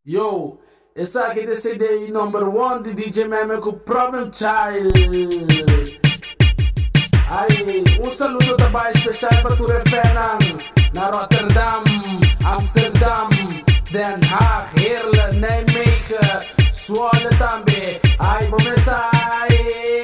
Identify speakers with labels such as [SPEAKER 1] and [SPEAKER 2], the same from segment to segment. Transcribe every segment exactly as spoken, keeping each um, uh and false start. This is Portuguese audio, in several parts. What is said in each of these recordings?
[SPEAKER 1] Yo, essa aqui é C D number one de D J Meme com Problem Child. Aí, um saludo também especial para tu Refernan na Rotterdam, Amsterdam, Den Haag, Heerlen, Nijmegen, Zwolle também. Aí, começa aí.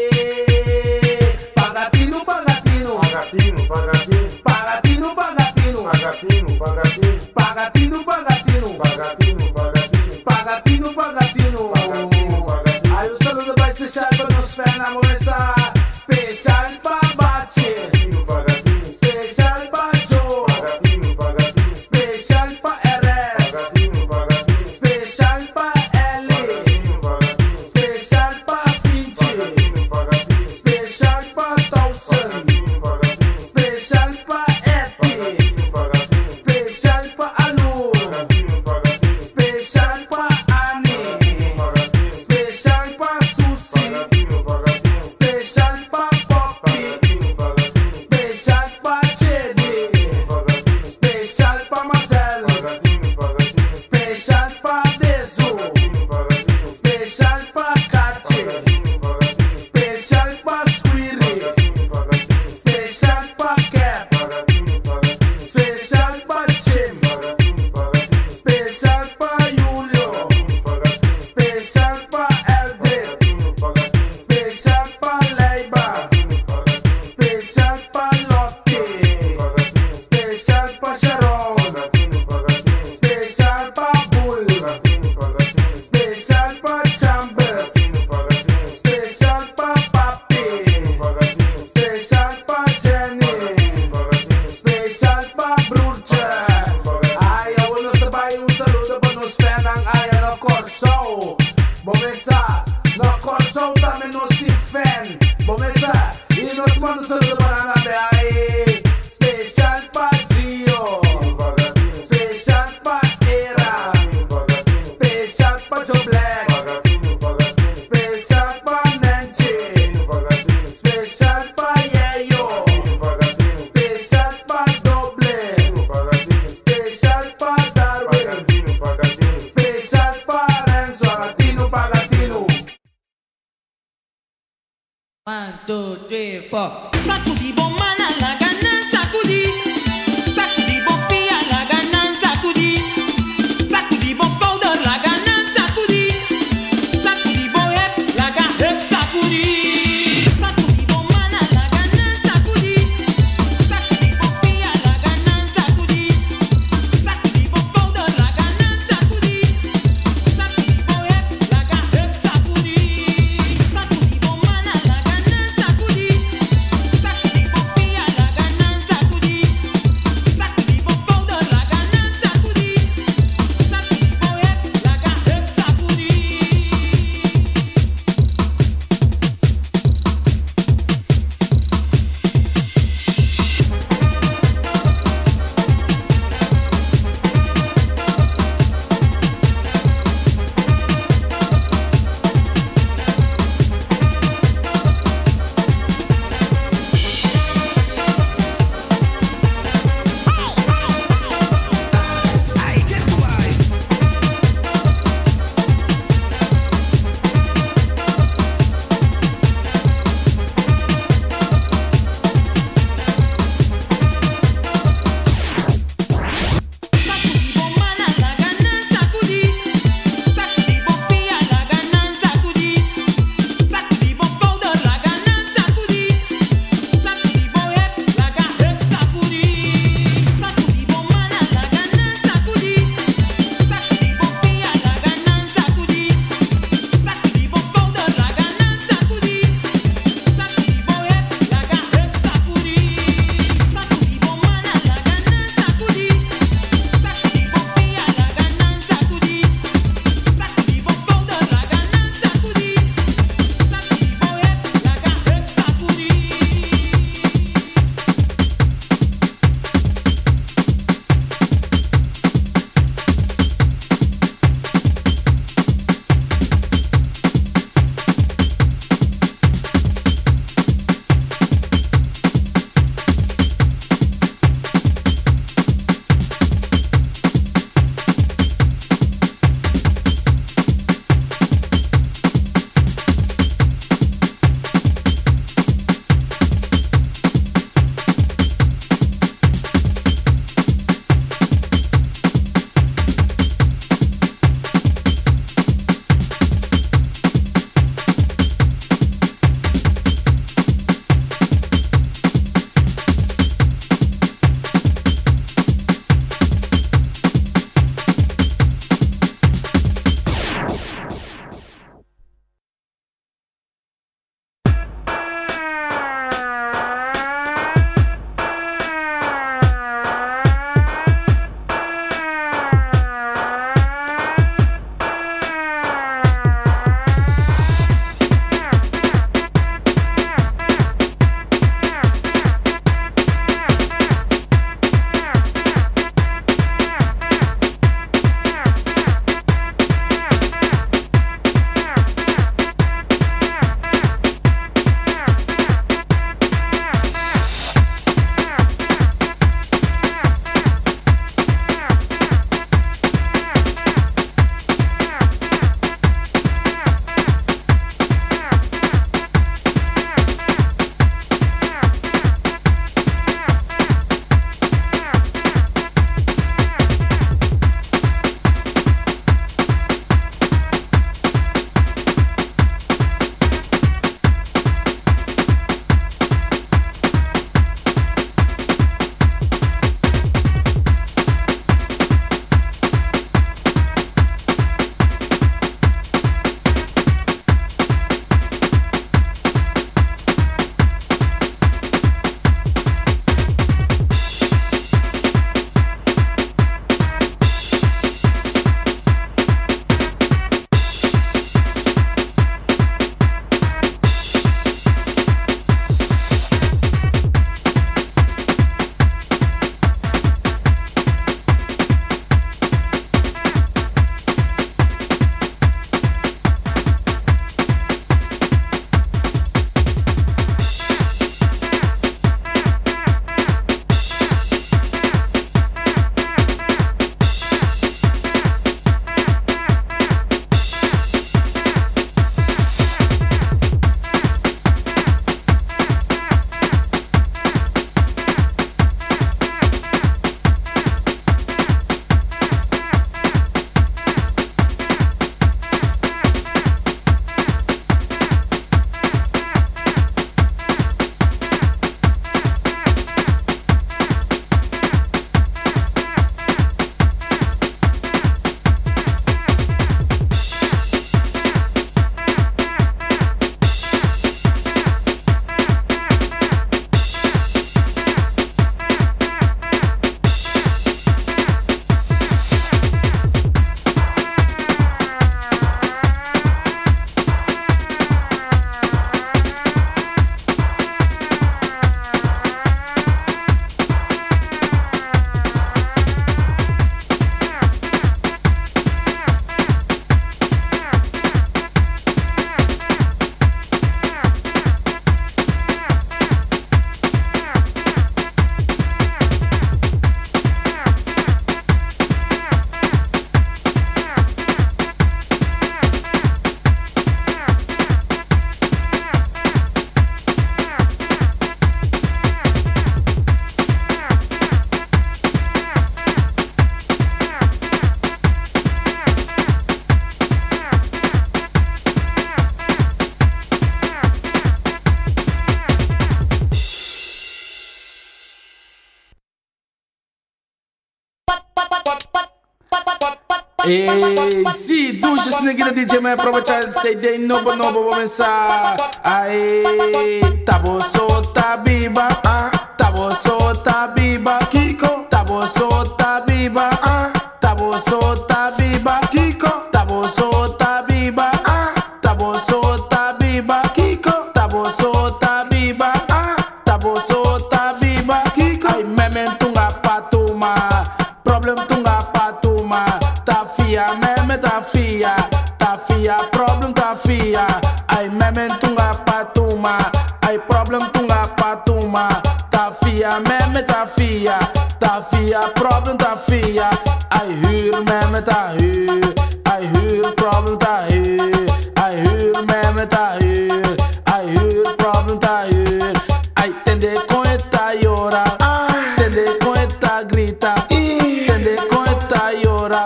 [SPEAKER 1] Pagatino, pagatino.
[SPEAKER 2] Pagatino, pagatino.
[SPEAKER 1] Pagatino, pagatino.
[SPEAKER 2] Pagatino, pagatino.
[SPEAKER 1] Pagatino, pagatino.
[SPEAKER 2] Pagatino, pagatino.
[SPEAKER 1] Pagatino, pagatino.
[SPEAKER 2] Pagatino, pagatino.
[SPEAKER 1] Aí, um saludo bem especial para nos Fernan, começa especial para Bache.
[SPEAKER 2] Pagatino, pagatino.
[SPEAKER 1] Special pa Joe,
[SPEAKER 2] Pagatino, pagatino.
[SPEAKER 1] special pa R S,
[SPEAKER 2] Pagatino, pagatino.
[SPEAKER 1] special pa Ellie,
[SPEAKER 2] Pagatino, pagatino.
[SPEAKER 1] special pa Finchi,
[SPEAKER 2] Pagatino, pagatino.
[SPEAKER 1] special pa Dawson,
[SPEAKER 2] Pagatino, pagatino.
[SPEAKER 1] special pa Etty,
[SPEAKER 2] Pagatino, pagatino.
[SPEAKER 1] special pa Alu,
[SPEAKER 2] Pagatino, pagatino.
[SPEAKER 1] special pa Annie,
[SPEAKER 2] Pagatino,
[SPEAKER 1] special pa Susi,
[SPEAKER 2] pagatino. Pagatino,
[SPEAKER 1] special pa Poppy,
[SPEAKER 2] pagatino. Pagatino,
[SPEAKER 1] special pa Chedi,
[SPEAKER 2] pagatino.
[SPEAKER 1] special pa Marcel,
[SPEAKER 2] Pagatino, pagatino.
[SPEAKER 1] special pa Dezu.
[SPEAKER 2] Pagatino, pagatino.
[SPEAKER 1] Special pa Kachi,
[SPEAKER 2] Pagatino, pagatino.
[SPEAKER 1] special pa Squirry,
[SPEAKER 2] Pagatino, pagatino.
[SPEAKER 1] special pa Cap,
[SPEAKER 2] Pagatino, pagatino.
[SPEAKER 1] special pa Jim,
[SPEAKER 2] Pagatino, pagatino.
[SPEAKER 1] special pa Julio,
[SPEAKER 2] Pagatino, pagatino.
[SPEAKER 1] special pa Eldred,
[SPEAKER 2] Pagatino, pagatino.
[SPEAKER 1] special pa Leiba,
[SPEAKER 2] Pagatino, pagatino.
[SPEAKER 1] special pa Lotti,
[SPEAKER 2] Pagatino,
[SPEAKER 1] special pa Sharon,
[SPEAKER 2] pagatino. Pagatino,
[SPEAKER 1] special pa Bull,
[SPEAKER 2] pagatino. Pagatino,
[SPEAKER 1] special pa Chambers,
[SPEAKER 2] pagatino. Pagatino,
[SPEAKER 1] special pa Papi,
[SPEAKER 2] pagatino.
[SPEAKER 1] special pa Jenny.
[SPEAKER 2] Pagatino,
[SPEAKER 1] Special pa Bruce. Ayaw mo sabay un saludo pa nos Fernan ayaw no Corso. Bomesa, no Corso também nos Stephen. Bomesa, e nos manda um saludo para Nabe aí. Special pa Gio,
[SPEAKER 2] pagatino.
[SPEAKER 1] special pa Era,
[SPEAKER 2] Pagatino,
[SPEAKER 1] special pa Joe Black,
[SPEAKER 2] pagatino. Pagatino,
[SPEAKER 1] special pa Nancy,
[SPEAKER 2] pagatino.
[SPEAKER 1] special pa Yeyo,
[SPEAKER 2] Pagatino,
[SPEAKER 1] special pa Doble,
[SPEAKER 2] pagatino.
[SPEAKER 1] special pa Darwin.
[SPEAKER 2] Pagatino, pagatino.
[SPEAKER 1] Special pa Renzo, Pagatino, Pagatino.
[SPEAKER 3] One, two, three, four. Sakudi bomana la gana, sakudi. Sakudi bopia la gana, sakudi. Sakudi boskouder la gana, sakudi. Sakudi bohep la gana, hep sakudi. Sakudi bomana la gana, sakudi. Sakudi bopia la gana, sakudi. Sakudi boskouder la gana, sakudi. Sakudi bohep la gana, hep sakudi. Sakudi bomana la gana, sakudi. Sakudi bopia
[SPEAKER 1] Ei, si, ducha, sneaky, D J, man, aprovechar, say, they nobo, nobo, vou começar. Aê, tabo, solta, biba, tabo, solta, biba, Kiko, tabo, solta, biba, tabo, solta, biba, Kiko, tabo, solta, biba, tabo, solta, biba, Kiko, tabo, solta, biba, tabo, solta, biba, Kiko. Ai, meme, tunga, patuma, problem, tunga, patuma. Ta fia, meme ta fia, ta fia, problem ta fia. Ai meme tunga patuma, ai problem tunga patuma. Ta fia, meme ta fia, ta fia, problem ta fia. Ai huur, meme ta huur, ai huur, problem ta huur. Ai huur, meme ta huur, ai huur, problem ta huur. Ai tende con esta llora, tende con esta grita, tende con esta llora.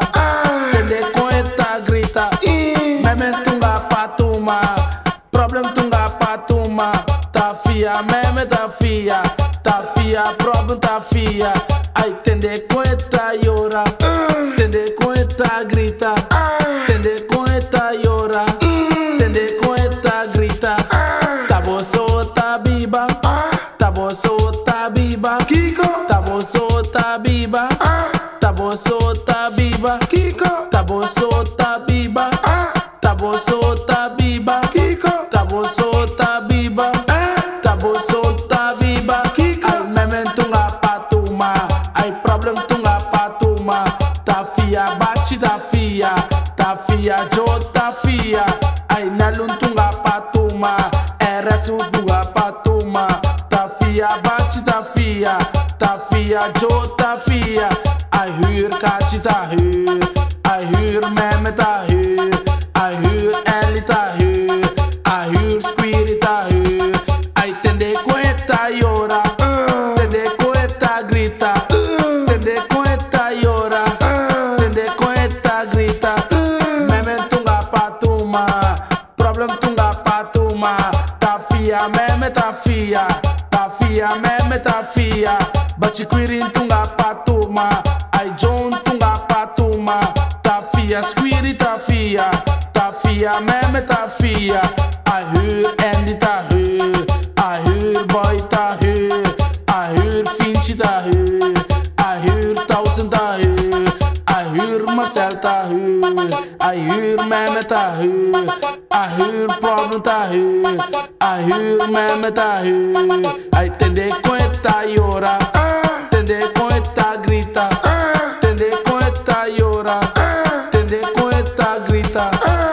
[SPEAKER 1] Meme tunga patuma, problem tunga patuma. Ta fia, meme ta fia, ta fia, problem ta fia. Ai tende com esta llora, tende com esta grita, tende com esta llora, tende com esta grita. Tabo solta biba, tabo solta biba, Kiko, tabo solta biba, tabo solta biba, Kiko, tabo solta biba. Tabo solta biba, Kiko, tabo solta biba, tabo solta biba, Kiko. Ai meme tunga patuma, ai problem tunga patuma. Ta fia bate ta fia, ta fia jota fia. Ai nalun tunga patuma, eresu tunga patuma. Ta fia bate ta fia, ta fia jota fia. Ai huur kachi ta huur, ai huur meme ta huur. I hear Ellie ta huur, I hear Squirty ta huur. Ai tende com esta llora, tende com esta grita, tende com esta llora, tende com esta grita. Meme tunga patuma, problem tunga patuma. Ta fia, meme ta fia, ta fia, meme ta fia. Bachi quirin tunga patuma, ai John tunga patuma. Ta fia, Squirty ta fia. Ta fia, meme ta fia. I hear Andy ta huur, I hear Boy ta huur, I hear Finchi ta huur, I hear Thousand ta huur, I hear Marcel ta huur, I hear meme ta huur, I hear problem ta huur, I hear meme ta huur. Ai tende com esta llora, tende com esta grita, tende com esta llora, tende com esta grita.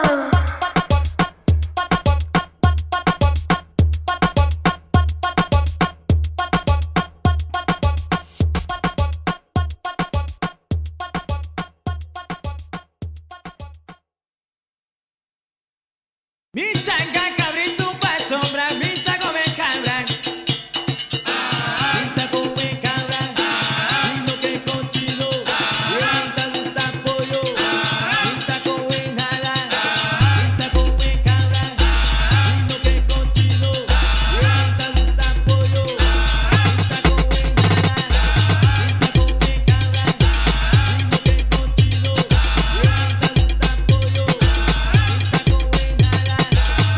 [SPEAKER 3] Mita cabrito pa sombra, mita come cabra. Mita come cabra, y lo que contigo. Mita gusta pollo, mita come nada. Mita come cabra, y lo que contigo. Mita gusta pollo, mita come nada. Mita come cabra, y lo que contigo. Mita gusta pollo, mita come nada.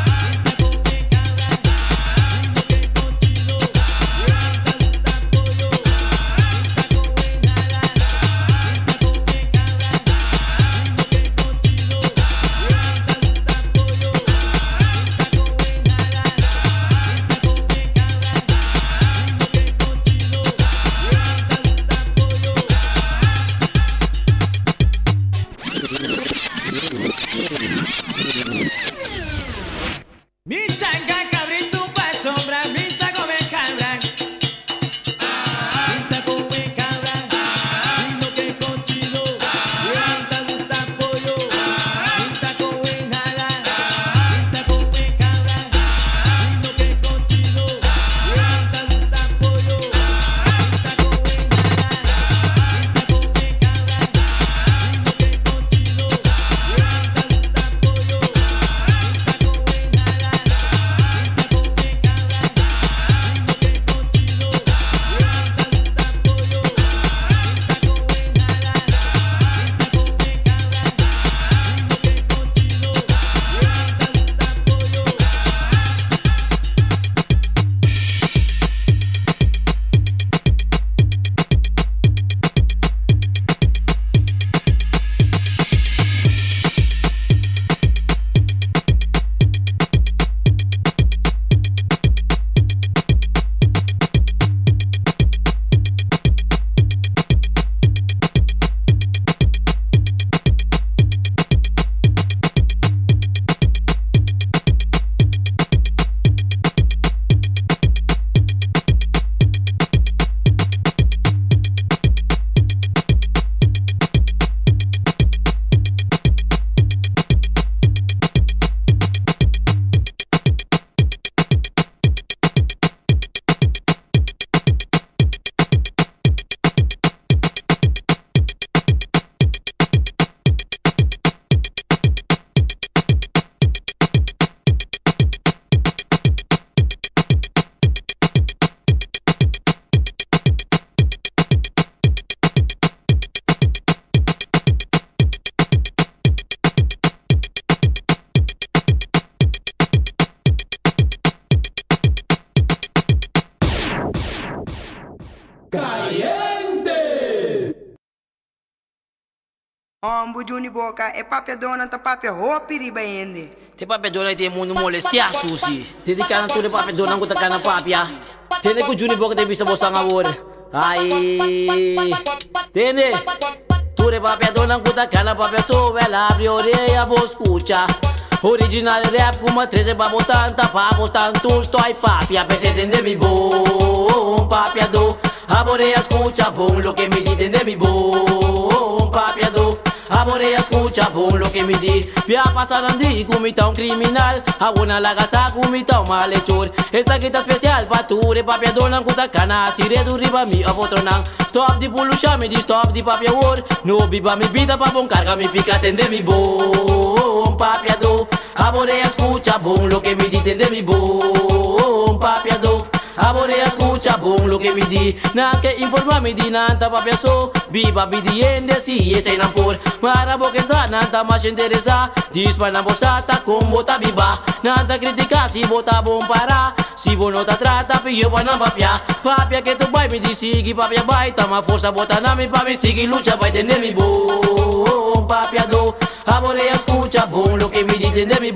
[SPEAKER 4] Ombu Juni Boca e papia dona ta papia hopi riba ende.
[SPEAKER 5] Te papia dona te mundo molestia susi. Te di kanan tu de papia dona ko ta kanan papia. Tene ko Juni Boca te bisa bosa ngawur. Ai. Tene. Tu de papia dona ko ta kanan papia so vela abre orelha vou escucha. Original rap como treze babo tanta papo tanto estou papia pese de mi bom papia do. Amore escucha bom lo que me dicen de mi bom papia do. Amore escucha bom lo que me di. Via pasaran di comita un criminal. A una lagasa comita un malhechor. Esta guita especial pa tu de papia dona kuta kana si redu riba mi a fotronang. Stop di bulusha mi di stop di papia war. No biba mi vida pa bon carga mi pica tende mi bom papia do. Amore escucha bom lo que me dicen de mi bom papia do. Amore escucha bom lo que me di. Na que informa mi di nanta papia so. Viva bidiende si ese nampur. Mara boque sa nanta mas interesa. Dispa na bosata con bota viva. Nanta critica si bota bom para. Si bo no ta trata pio pa na papia. Papia que tu vai mi di sigi papia vai. Tama força bota na mi pa mi sigi lucha vai tener mi bom papia do. Amore escucha bom lo que me dicen de mi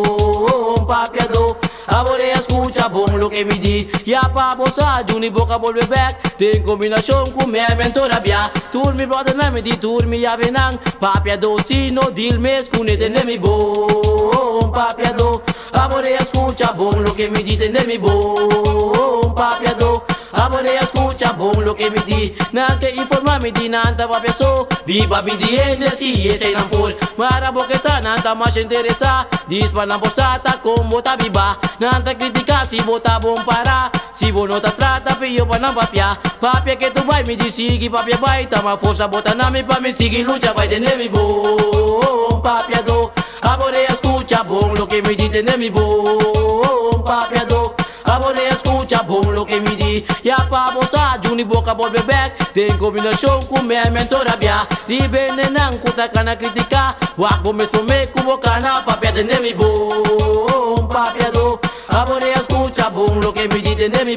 [SPEAKER 5] bom papia do. Amore escucha bom lo que me di. Ya pa bosa Juni Boca volve back. Tem combinação com minha mentora bia. Tur mi brother na mi di tur mi ya venang. Papia do sino dil mes con ete ne mi bom papia do. Amore escucha bom lo que me dicen de mi bom papia do. Amore escucha bom lo que me di. Na que informa mi di nanta papia so. Viva mi di ende si ese nampur. Mara boca sta nanta mas interesa. Dispa na bosata con bota viva. Nanta critica si bota bom para. Si bo no ta trata pio pa na papia. Papia que tu vai mi di sigi papia vai. Tama força bota na mi pa mi sigi lucha vai tener mi bom papia do. Amore escucha bom lo que me dicen de mi bom papia do. Amore escucha bom lo que me di. Ya pa bosa Juni Boca volve back. Tem combinação com minha mentora bia. Libene nang kuta kana critica. Wak bo mesmo me kubo kana papia de mi bom papia do. Amore escucha bom lo que me dicen de mi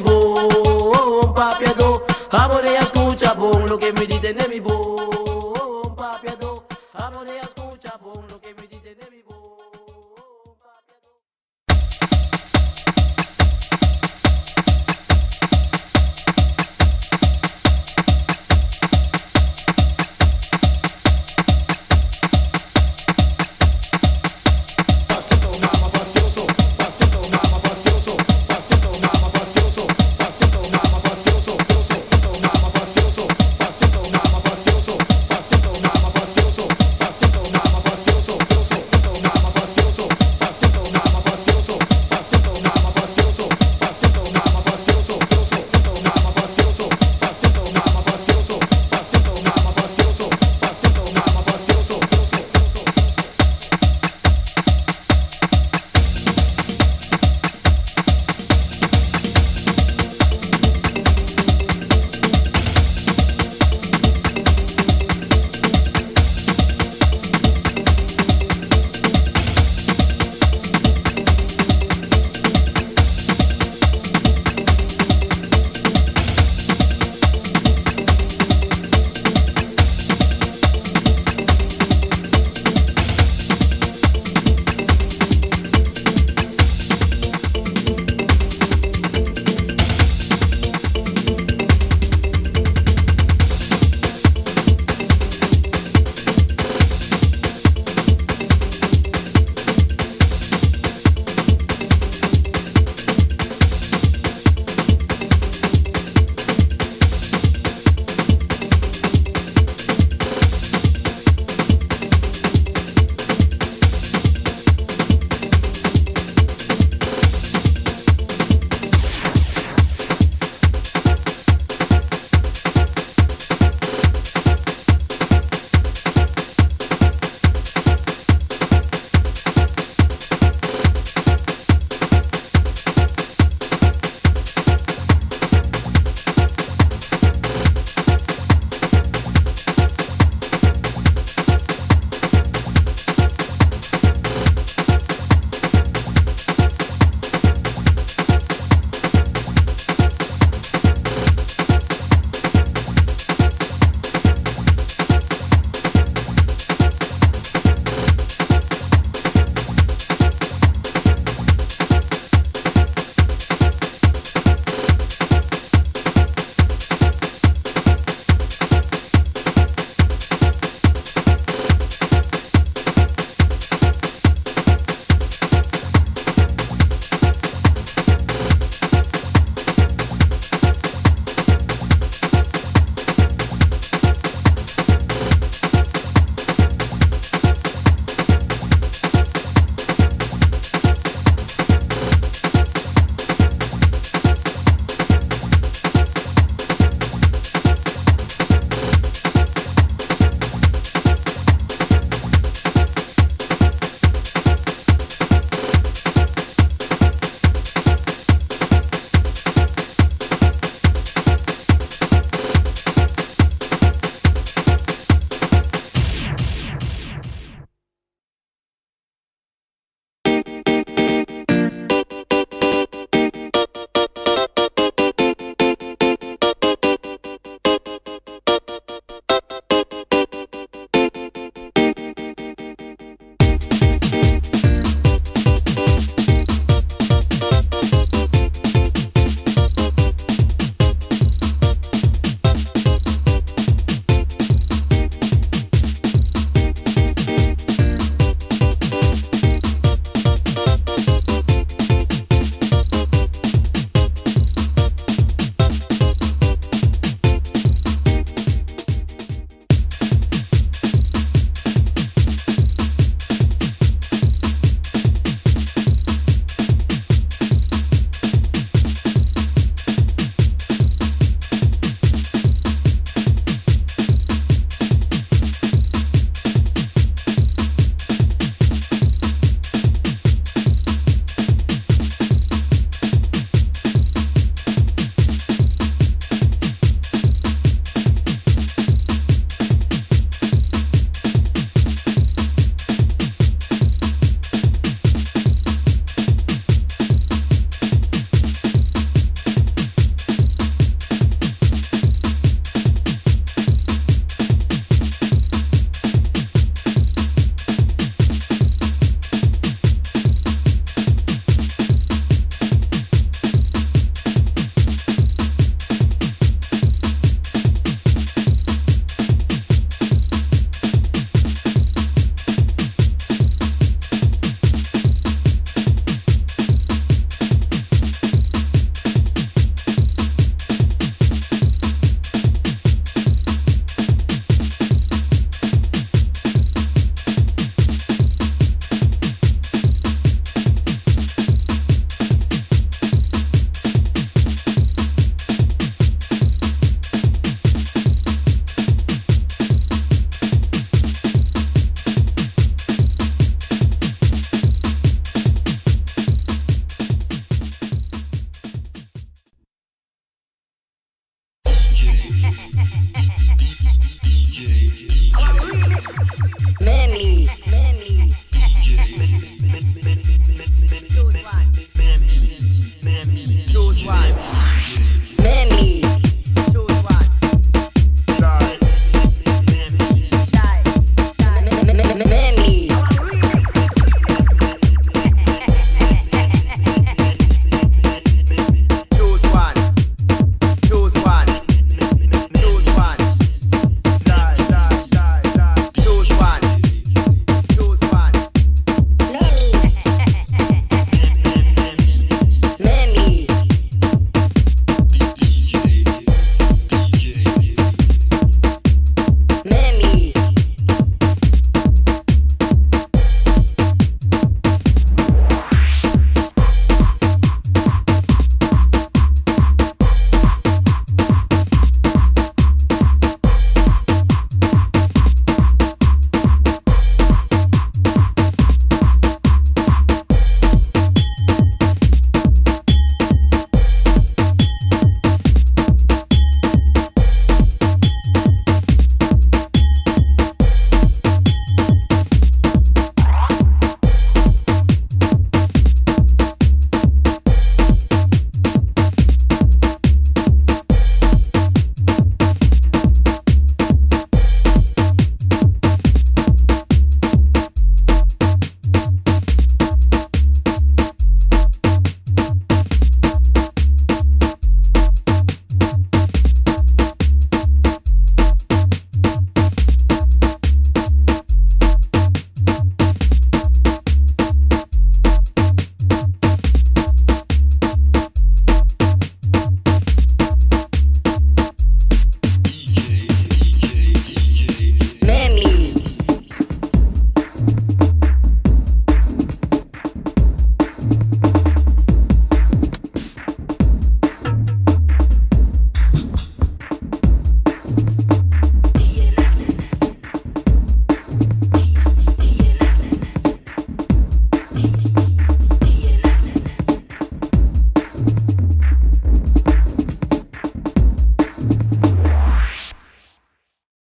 [SPEAKER 5] bom papia do. Amore escucha bom lo que me dicen de mi bom papia do. Amore escucha bom lo que me